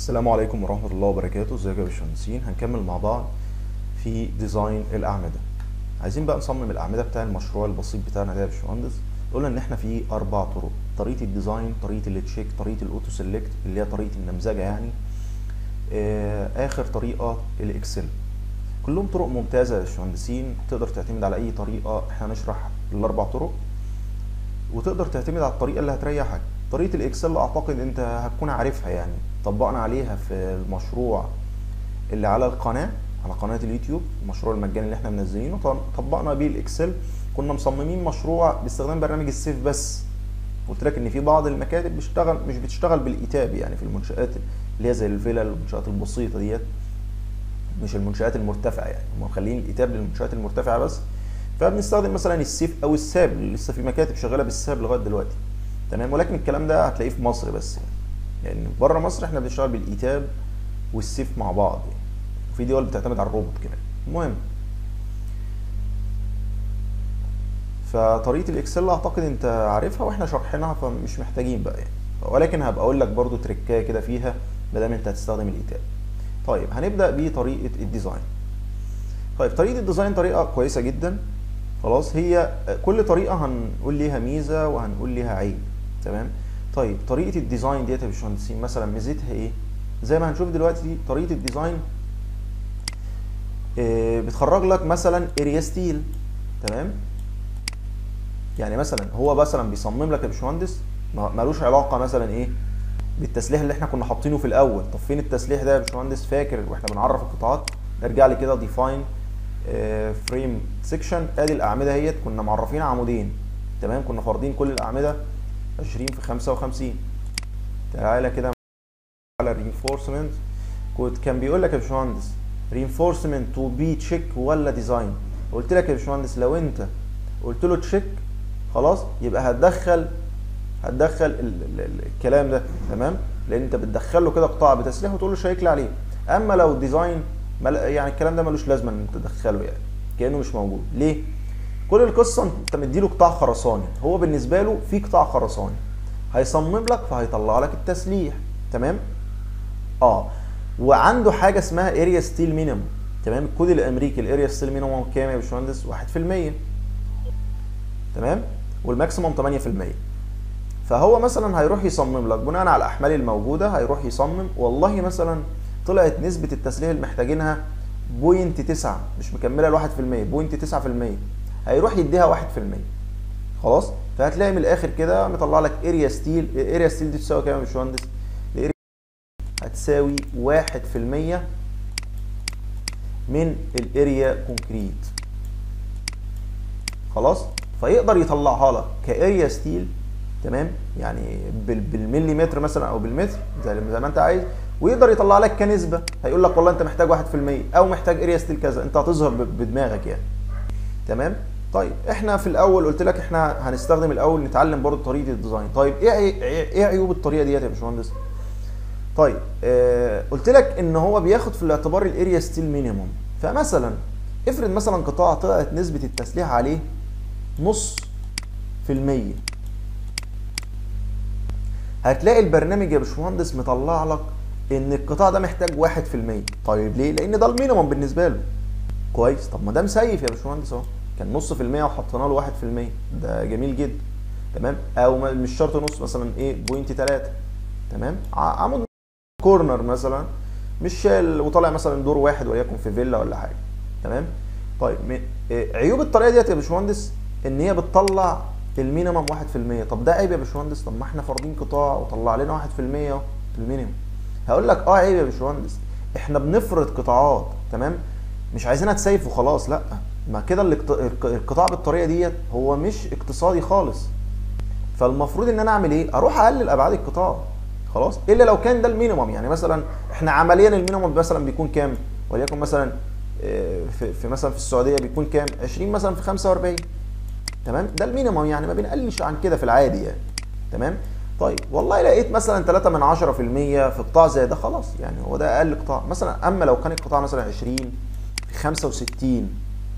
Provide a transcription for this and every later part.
السلام عليكم ورحمة الله وبركاته. ازيكم يا باشمهندسين؟ هنكمل مع بعض في ديزاين الأعمدة. عايزين بقى نصمم الأعمدة بتاع المشروع البسيط بتاعنا ده يا باشمهندس. قلنا إن احنا في 4 طرق: طريقة الديزاين، طريقة التشيك، طريقة الأوتو سيلكت اللي هي طريقة النمذجة يعني، آخر طريقة الإكسل. كلهم طرق ممتازة يا باشمهندسين، تقدر تعتمد على أي طريقة. احنا هنشرح ال4 طرق وتقدر تعتمد على الطريقة اللي هتريحك. طريقة الإكسل أعتقد أنت هتكون عارفها، يعني طبقنا عليها في المشروع اللي على القناة، على قناة اليوتيوب، المشروع المجاني اللي احنا منزلينه، طبقنا بيه الإكسل. كنا مصممين مشروع باستخدام برنامج السيف بس. قلت لك إن في بعض المكاتب مش بتشتغل بالإيتاب، يعني في المنشآت اللي هي زي الفيلا، المنشآت البسيطة ديت، مش المنشآت المرتفعة، يعني هم مخلين الإيتاب للمنشآت المرتفعة بس. فبنستخدم مثلا السيف او الساب، لسه في مكاتب شغاله بالساب لغايه دلوقتي، تمام. ولكن الكلام ده هتلاقيه في مصر بس، يعني بره مصر احنا بنشتغل بالايتاب والسيف مع بعض، يعني وفي دول بتعتمد على الروبوت كمان. المهم، فطريقه الاكسل اعتقد انت عارفها واحنا شارحينها، فمش محتاجين بقى يعني، ولكن هبقى اقول لك برضو تريكايه كده فيها ما دام انت هتستخدم الايتاب. طيب هنبدا بطريقه الديزاين. طيب طريقه الديزاين طريقه كويسه جدا، خلاص. هي كل طريقه هنقول ليها ميزه وهنقول ليها عيب، تمام. طيب طريقه الديزاين ديت يا باشمهندسين مثلا ميزتها ايه؟ زي ما هنشوف دلوقتي، طريقه الديزاين بتخرج لك مثلا اريا ستيل، تمام. يعني مثلا هو مثلا بيصمم لك يا باشمهندس، ملوش علاقه مثلا ايه بالتسليح اللي احنا كنا حاطينه في الاول. طب فين التسليح ده يا باشمهندس؟ فاكر واحنا بنعرف القطاعات؟ ارجع لي كده، ديفاين فريم سيكشن، ادي الاعمده اهيت، كنا معرفين عمودين، تمام. كنا فارضين كل الاعمده 20 في 55. تعالى كده على الرينفورسمنت، كان بيقول لك يا باشمهندس رينفورسمنت تو بي تشيك ولا ديزاين. قلت لك يا باشمهندس لو انت قلت له تشيك خلاص يبقى هتدخل الكلام ده، تمام، لان انت بتدخل له كده قطاع بتسليح وتقول له شيك لي عليه. اما لو ديزاين يعني الكلام ده ملوش لازمه ان انت تدخله، يعني كانه مش موجود. ليه؟ كل القصه انت مديله قطاع خرساني، هو بالنسبه له في قطاع خرساني هيصمم لك فهيطلع لك التسليح، تمام. وعنده حاجه اسمها اريا ستيل مينيمم، تمام. الكود الامريكي الاريا ستيل مينيمم كام يا باشمهندس؟ 1%، تمام، والماكسيموم 8%. فهو مثلا هيروح يصمم لك بناء على الاحمال الموجوده، هيروح يصمم والله مثلا طلعت نسبه التسليح اللي محتاجينها 0.9، مش مكمله ال 1%، 0.9%، هيروح يديها 1%، خلاص. فهتلاقي من الاخر كده مطلع لك اريا ستيل. اريا ستيل دي تساوي كام يا باشمهندس؟ هتساوي 1% من الاريا كونكريت، خلاص. فيقدر يطلعها لك كاريا ستيل، تمام، يعني بالمليمتر مثلا او بالمتر زي ما انت عايز، ويقدر يطلع لك كنسبه. هيقول لك والله انت محتاج 1% او محتاج اريا ستيل كذا، انت هتظهر بدماغك يعني، تمام. طيب احنا في الاول قلت لك احنا هنستخدم الاول نتعلم برضو طريقه الديزاين. طيب ايه عيوب الطريقه ديت يا باشمهندس؟ طيب قلت لك ان هو بياخد في الاعتبار الاريا ستيل مينيموم. فمثلا افرض مثلا قطاع طلعت نسبه التسليح عليه نص في المية، هتلاقي البرنامج يا باشمهندس مطلع لك ان القطاع ده محتاج 1%. طيب ليه؟ لان ده المينيمم بالنسبه له. كويس، طب ما ده مسيف يا باشمهندس اهو، كان نص في المية وحطينا له 1%، ده جميل جدا، تمام. او مش شرط نص، مثلا ايه 0.3، تمام. عمود كورنر مثلا مش شال وطالع مثلا دور واحد وليكن في فيلا ولا حاجه، تمام. طيب عيوب الطريقه ديت يا باشمهندس ان هي بتطلع المينيمم 1%. طب ده عيب يا باشمهندس؟ طب ما احنا فارضين قطاع وطلع لنا 1% اهو المينيمم. هقول لك عيب يا باشمهندس، احنا بنفرض قطاعات، تمام، مش عايزينها تسيف وخلاص، لا، ما كده القطاع بالطريقه ديت هو مش اقتصادي خالص. فالمفروض ان انا اعمل ايه؟ اروح اقلل ابعاد القطاع، خلاص، الا لو كان ده المينيمم. يعني مثلا احنا عمليا المينيمم مثلا بيكون كام؟ وليكن مثلا في مثلا في السعوديه بيكون كام؟ 20 مثلا في 45، تمام. ده المينيمم، يعني ما بنقلش عن كده في العادي يعني، تمام. طيب والله لقيت مثلا 3% في قطاع زي ده، خلاص، يعني هو ده اقل قطاع مثلا. اما لو كان القطاع مثلا 20 في 65،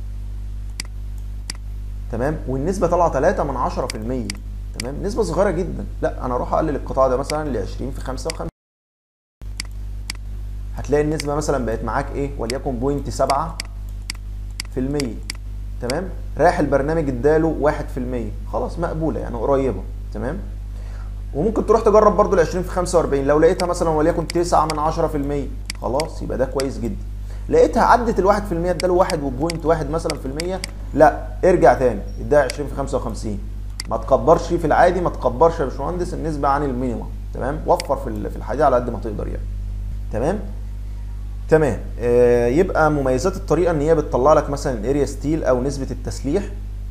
تمام، والنسبه طالعه 3%، تمام، نسبه صغيره جدا، لا انا اروح اقلل القطاع ده مثلا ل 20 في 55، هتلاقي النسبه مثلا بقت معاك ايه وليكن 0.7%. تمام، راح البرنامج اداله 1%، خلاص مقبوله يعني قريبه. تمام، وممكن تروح تجرب برضو ال 20 في 45، لو لقيتها مثلا وليكن 9%، خلاص يبقى ده كويس جدا. لقيتها عدت ال 1%، اداله 1.1 مثلا في المية، لا ارجع تاني اديها 20 في 55. ما تكبرش في العادي، ما تكبرش يا باشمهندس النسبه عن المينيمم. تمام، وفر في الحديد على قد ما تقدر يعني. تمام تمام. يبقى مميزات الطريقه ان هي بتطلع لك مثلا الاريا ستيل او نسبه التسليح،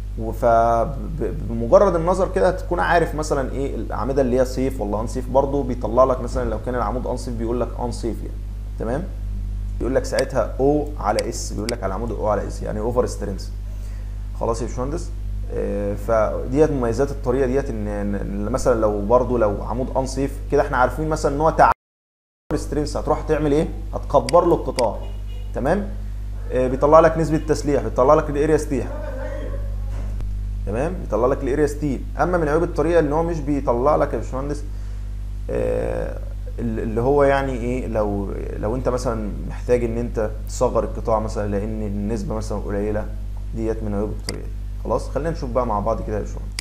فبمجرد النظر كده هتكون عارف مثلا ايه الاعمده اللي هي سيف ولا ان سيف. برضه بيطلع لك مثلا لو كان العمود ان سيف بيقول لك ان سيف يعني. تمام، بيقول لك ساعتها او على اس، بيقول لك على العمود او على اس يعني اوفر سترينث. خلاص يا باشمهندس. فديت مميزات الطريقه ديت، ان مثلا لو برضه لو عمود ان سيف كده احنا عارفين مثلا ان هو سترينث، هتروح تعمل ايه؟ هتكبر له القطاع. تمام، بيطلع لك نسبه تسليح، بيطلع لك الاريا ستيل. تمام، بيطلع لك الاريا ستيل. اما من عيوب الطريقه ان هو مش بيطلع لك يا باشمهندس اللي هو يعني ايه، لو انت مثلا محتاج ان انت تصغر القطاع مثلا لان النسبه مثلا قليله، ديت من عيوب الطريقه دي. خلاص خلينا نشوف بقى مع بعض كده يا باشمهندس.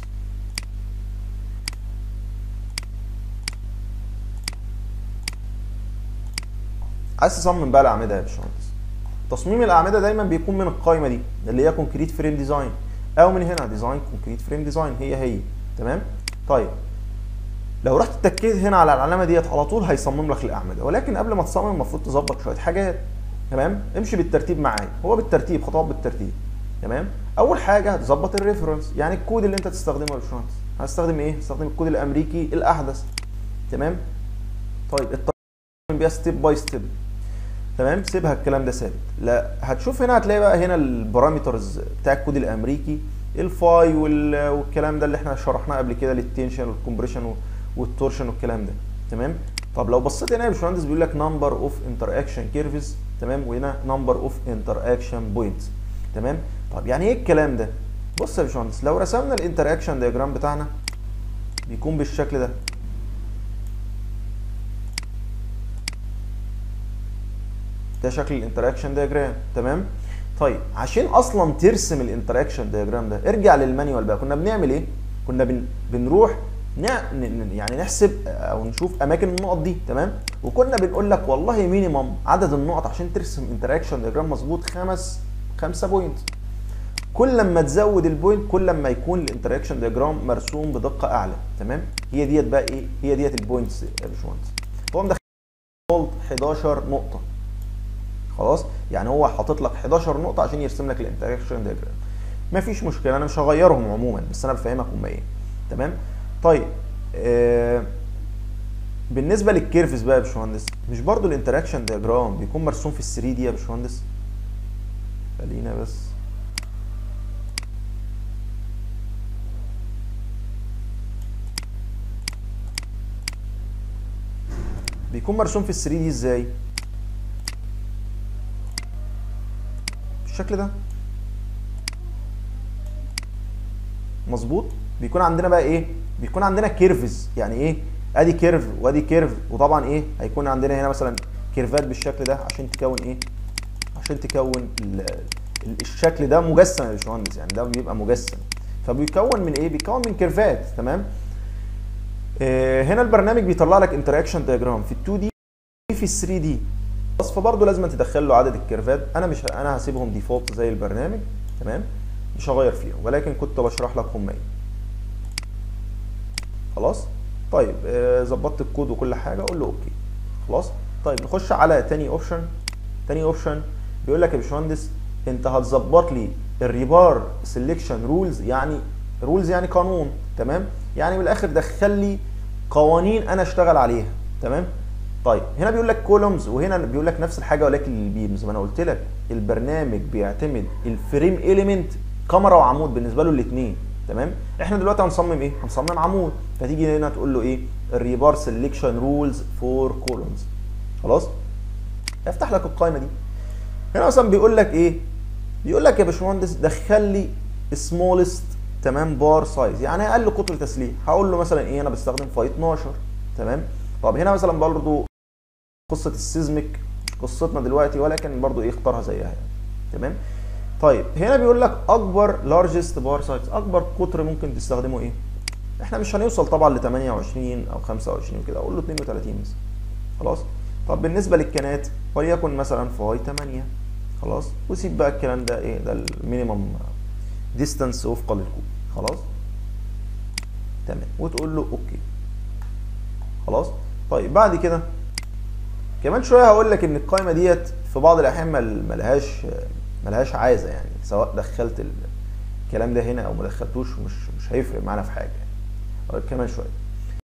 عايز تصمم بقى الاعمده يا باشمهندس. تصميم الاعمده دايما بيكون من القائمه دي اللي هي كونكريت فريم ديزاين، او من هنا ديزاين كونكريت فريم ديزاين، هي. تمام. طيب لو رحت اتكيت هنا على العلامه ديت على طول هيصمم لك الاعمده، ولكن قبل ما تصمم المفروض تظبط شويه حاجات. تمام، امشي بالترتيب معايا، هو بالترتيب، خطوات بالترتيب. تمام، اول حاجه هتظبط الريفرنس، يعني الكود اللي انت تستخدمه يا باشمهندس. هستخدم ايه؟ هستخدم الكود الامريكي الاحدث. تمام. طيب الطريقه بيها ستيب باي ستيب. تمام، سيبها الكلام ده ثابت. لا، هتشوف هنا هتلاقي بقى هنا البارامترز بتاع الكود الامريكي، الفاي والكلام ده اللي احنا شرحناه قبل كده، للتنشن والكمبريشن والتورشن والكلام ده. تمام. طب لو بصيت هنا يا باشمهندس بيقول لك نمبر اوف انتر اكشن كيرفز. تمام، وهنا نمبر اوف انتر اكشن بوينتس. تمام. طب يعني ايه الكلام ده؟ بص يا باشمهندس، لو رسمنا الانتر اكشن دياجرام بتاعنا بيكون بالشكل ده. ده شكل الانتراكشن دياجرام. تمام. طيب عشان اصلا ترسم الانتراكشن دياجرام ده ارجع للمانيوال بقى. كنا بنعمل ايه؟ كنا بنروح يعني نحسب او نشوف اماكن النقط دي. تمام، وكنا بنقول لك والله مينيمم عدد النقط عشان ترسم انتراكشن دياجرام مظبوط 5 بوينت. كل ما تزود البوينت كل ما يكون الانتراكشن دياجرام مرسوم بدقه اعلى. تمام، هي ديت بقى ايه؟ هي ديت البوينتس يا باشمهندس. هو مدخل 11 نقطه. خلاص، يعني هو حاطط لك 11 نقطه عشان يرسم لك الانتراكشن دياجرام. مفيش مشكله، انا مش هغيرهم عموما، بس انا بفهمك هم ايه. تمام. طيب بالنسبه للكيرفز بقى يا باشمهندس، مش برضو الانتراكشن دياجرام بيكون مرسوم في ال 3 دي يا باشمهندس؟ خلينا بس بيكون مرسوم في ال 3 دي ازاي؟ بالشكل ده. مظبوط. بيكون عندنا بقى ايه؟ بيكون عندنا كيرفز، يعني ايه؟ ادي كيرف وادي كيرف، وطبعا ايه؟ هيكون عندنا هنا مثلا كيرفات بالشكل ده عشان تكون ايه؟ عشان تكون الشكل ده مجسم يا باشمهندس، يعني ده بيبقى مجسم، فبيكون من ايه؟ بيكون من كيرفات. تمام. هنا البرنامج بيطلع لك انتراكشن دياجرام في ال 2 دي في ال 3 دي، بس فبرضه لازم تدخل له عدد الكيرفات. انا هسيبهم ديفولت زي البرنامج. تمام، مش هغير فيهم، ولكن كنت بشرح لك هم ايه. خلاص. طيب ظبطت الكود وكل حاجه، اقول له اوكي. خلاص. طيب نخش على تاني اوبشن. تاني اوبشن بيقول لك يا باشمهندس انت هتظبط لي الريبار سيلكشن رولز، يعني رولز يعني قانون. تمام، يعني من الاخر دخل لي قوانين انا اشتغل عليها. تمام. طيب هنا بيقول لك كولومز، وهنا بيقول لك نفس الحاجه ولكن البيمز. ما انا قلت لك البرنامج بيعتمد الفريم اليمنت كاميرا وعمود بالنسبه له الاثنين. تمام، احنا دلوقتي هنصمم ايه؟ هنصمم عمود، فتيجي هنا تقول له ايه؟ الريبار سيلكشن رولز فور كولومز. خلاص، افتح لك القائمه دي. هنا مثلا بيقول لك ايه؟ بيقول لك يا باشمهندس دخل لي سمولست. تمام، بار سايز يعني اقل قطر تسليح. هقول له مثلا ايه؟ انا بستخدم فاي 12. تمام. طب هنا مثلا برضه قصه السيزميك قصتنا دلوقتي، ولكن برضو ايه اختارها زيها يعني. تمام. طيب هنا بيقول لك اكبر لارجست بار سايز، اكبر قطر ممكن تستخدمه ايه؟ احنا مش هنوصل طبعا ل 28 او 25 كده، اقول له 32 مثلا. خلاص. طب بالنسبه للكنات وليكن مثلا فاي 8. خلاص. وسيب بقى الكلام ده ايه، ده المينيمم ديستانس وفقا للكود. خلاص. تمام. وتقول له اوكي. خلاص. طيب بعد كده كمان شويه هقول لك ان القائمه ديت في بعض الاحيان ملهاش عايزه يعني، سواء دخلت الكلام ده هنا او ما دخلتوش مش هيفرق معانا في حاجه يعني. كمان شويه.